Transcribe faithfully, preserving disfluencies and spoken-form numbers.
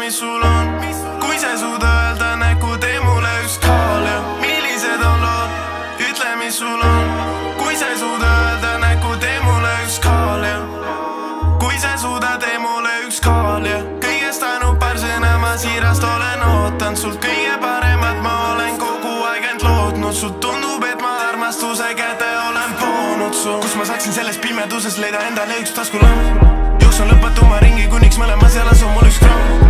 mis sul on. Kui sa ei suuda öelda näkku, tee mulle üks kaal ja millised on lood, ütle mis sul on. Kui sa ei suuda öelda näkku, tee mulle üks kaal ja kui sa ei suuda, tee mulle üks kaal ja kõigest ainupäärsena ma siirast olen ootanud sult kõige paremat, ma olen kogu aeg end lootnud sult. Tundub, et ma armastuse kätte olen poonud su, kus ma saaksin selles pimeduses leida endale üks taskulamp. Jooksun lõpetuma ringi, kuniks mõlemas jalas on mul üks gramm.